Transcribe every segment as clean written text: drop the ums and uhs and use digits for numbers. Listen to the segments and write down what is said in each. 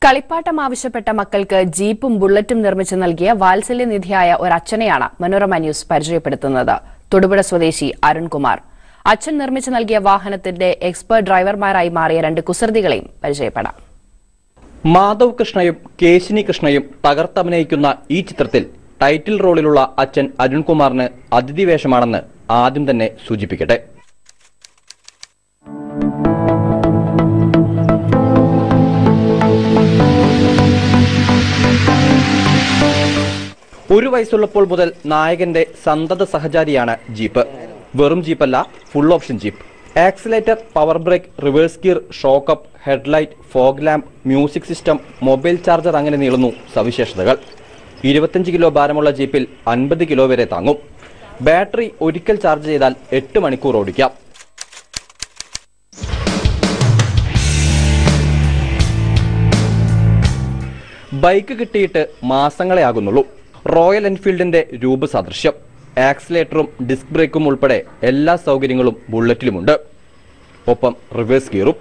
കളിപ്പാട്ടം ആവശ്യപ്പെട്ട മക്കൾക്ക് ജീപ്പും ബുള്ളറ്റും നിർമ്മിച്ചു നൽകിയ വാത്സല്യനിധിയായ ഒരച്ഛനെയാണ് മനോരമ ന്യൂസ് പരിചയപ്പെടുത്തുന്നത്. തൊടുപുഴ സ്വദേശി അരുൺകുമാർ. അച്ഛൻ നിർമ്മിച്ചു നൽകിയ വാഹനത്തിന്റെ എക്സ്പെർട്ട് ഡ്രൈവർമാരായി മാറിയ രണ്ട് കുസൃതികളെയും പരിചയപ്പെടാം. മാധവ് കൃഷ്ണയും കേശിനി കൃഷ്ണയും തകർത്തഭിനയിക്കുന്ന ഈ ചിത്രത്തിൽ ടൈറ്റിൽ റോളിലുള്ള അച്ഛൻ അരുൺകുമാറിന് അതിഥി വേഷമാണെന്ന് ആദ്യം തന്നെ സൂചിപ്പിക്കട്ടെ. ഒരു വയസ്സുള്ളപ്പോൾ മുതൽ നായകന്റെ സന്തത സഹചാരിയാണ് ജീപ്പ്. വെറും ജീപ്പല്ല, full option jeep. Accelerator, power brake, reverse gear, shock up, headlight, fog lamp, music system, mobile charger അങ്ങനെ നീളുന്നു സവിശേഷതകൾ. 25 കിലോ ഭാരമുള്ള ജീപ്പിൽ 50 കിലോ വരെ താങ്ങും. ബാറ്ററി ഒരിക്കൽ ചാർജ് ചെയ്താൽ 8 മണിക്കൂർ ഓടിക്കാം. ബൈക്ക് കിട്ടിയിട്ട് മാസങ്ങളെ ആകുന്നുള്ളൂ. റോയൽ എൻഫീൽഡിന്റെ രൂപസാദൃശ്യം. ആക്സിലേറ്ററും ഡിസ്ക് ബ്രേക്കും ഉൾപ്പെടെ എല്ലാ സൗകര്യങ്ങളും ബുള്ളറ്റിലുമുണ്ട്. ഒപ്പം റിവേഴ്സ് ഗിയറും.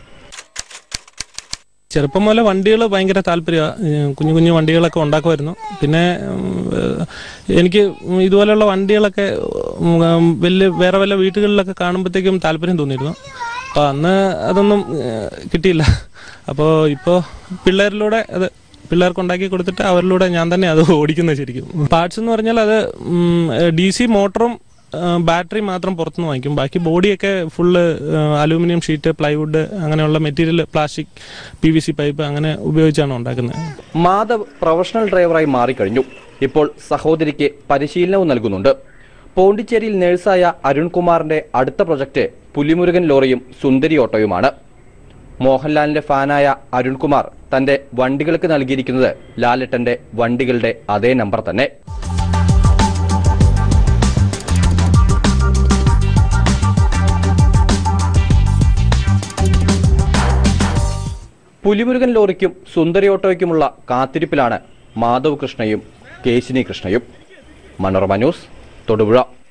ചെറുപ്പം മുതലേ വണ്ടികൾ ഭയങ്കര താല്പര്യമാണ്. കുഞ്ഞു കുഞ്ഞു വണ്ടികളൊക്കെ ഉണ്ടാക്കുമായിരുന്നു. പിന്നെ എനിക്ക് ഇതുപോലെയുള്ള വണ്ടികളൊക്കെ വേറെ വല്ല വീട്ടുകളിലൊക്കെ കാണുമ്പോഴത്തേക്കും താല്പര്യം തോന്നിയിരുന്നു. അപ്പോൾ അന്ന് അതൊന്നും കിട്ടിയില്ല. അപ്പോൾ ഇപ്പോൾ പിള്ളേരിലൂടെ അത് പിള്ളേർക്ക് ഉണ്ടാക്കി കൊടുത്തിട്ട് അവരിലൂടെ ഞാൻ തന്നെ അത് ഓടിക്കുന്നത്. ശരിക്കും പാർട്സ് എന്ന് പറഞ്ഞാൽ അത് DC മോട്ടറും ബാറ്ററി മാത്രം പുറത്തുനിന്ന് വാങ്ങിക്കും. ബാക്കി ബോഡിയൊക്കെ ഫുള്ള് അലൂമിനിയം ഷീറ്റ്, പ്ലൈവുഡ്, അങ്ങനെയുള്ള മെറ്റീരിയൽ, പ്ലാസ്റ്റിക്, PVC പൈപ്പ് അങ്ങനെ ഉപയോഗിച്ചാണ് ഉണ്ടാക്കുന്നത്. മാധവ് പ്രൊഫഷണൽ ഡ്രൈവറായി മാറിക്കഴിഞ്ഞു. ഇപ്പോൾ സഹോദരിക്ക് പരിശീലനവും നൽകുന്നുണ്ട്. പോണ്ടിച്ചേരിയിൽ നഴ്സായ അരുൺകുമാറിന്റെ അടുത്ത പ്രൊജക്ട് പുലിമുരുകൻ ലോറിയും സുന്ദരി ഓട്ടോയുമാണ്. മോഹൻലാലിന്റെ ഫാനായ അരുൺകുമാർ തന്റെ വണ്ടികൾക്ക് നൽകിയിരിക്കുന്നത് ലാലേട്ടന്റെ വണ്ടികളുടെ അതേ നമ്പർ തന്നെ. പുലിമുരുകൻ ലോറിക്കും സുന്ദരി ഓട്ടോയ്ക്കുമുള്ള കാത്തിരിപ്പിലാണ് മാധവ് കൃഷ്ണയും കേശിനി കൃഷ്ണയും. മനോരമ ന്യൂസ്, തൊടുപുഴ.